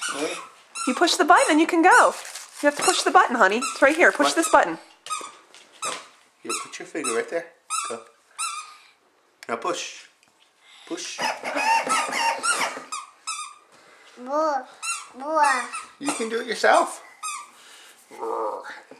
Really? You push the button and you can go. You have to push the button, honey. It's right here. Push What? this button. Here, put your finger right there. Go. Now push. Push. More. You can do it yourself.